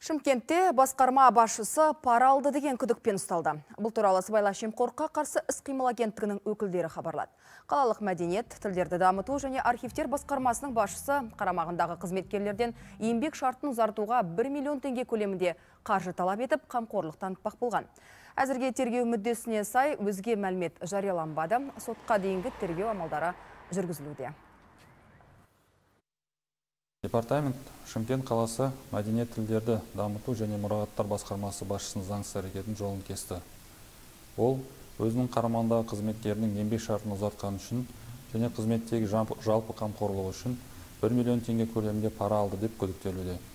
Шымкентте басқарма басшысы пара алды деген күдікпен ұсталды. Бұл туралы сыбайлас жемқорлыққа қарсы іс-қимыл агенттігінің өкілдері хабарлады. Қалалық мәдениет, тілдерді дамыту және архивтер басқармасының басшысы қарамағындағы қызметкерлерден еңбек шартын ұзартуға 1 миллион теңге көлемінде қаржы талап етіп, қамқорлық танытпақ болған. Әзірге тергеу мүддесіне сай өзге мәлімет жарияланбады. Сотқа дейінгі тергеу амалдары жүргізілуде. Департамент Шымкент қаласы мәдениет тілдерді дамыту және мұрағаттар басқармасы басшысының заңсыз әрекетін жолын кесті. Ол өзінің қарамағындағы қызметкерінің еңбек шартын ұзартқаны үшін және қызметтегі жалпы қамқорлығы үшін 1 миллион теңге көлемінде пара алды деп күдіктелуде.